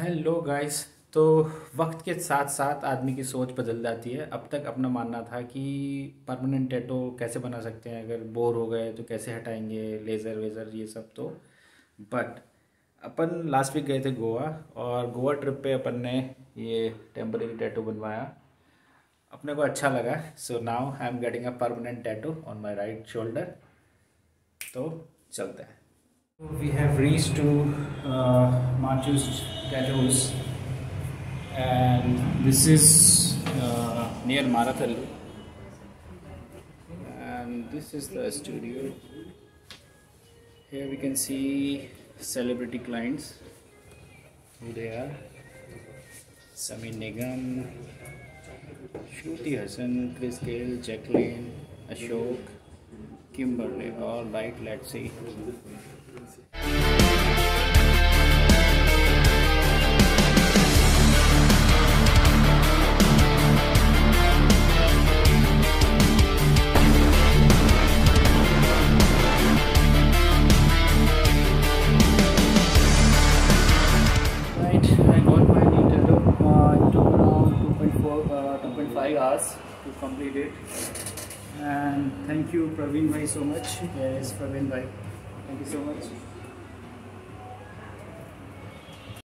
Hello guys. तो वक्त के साथ साथ आदमी की सोच बदल जाती है। अब तक अपना मानना था कि परमानेंट टैटू कैसे बना सकते हैं, अगर बोर हो गए तो कैसे हटाएंगे, लेज़र वेज़र ये सब। तो बट अपन लास्ट वीक गए थे गोवा, और गोवा ट्रिप पे अपन ने ये टेम्परेरी टैटू बनवाया। अपने को अच्छा लगा। So now I am getting a permanent tattoo on my right shoulder. तो चलते हैं। We have reached to Marchus Tattoos, and this is near Marathal, and this is the studio. Here we can see celebrity clients who they are: Sami Nigam, Shruti Hassan, Chris Gale, Jacqueline, Ashok, Kimberly. All right, let's see. I got my new tattoo. It took around 2.5 hours to complete it. And thank you, Praveen bhai, so much. Here is Praveen bhai. Thank you so much.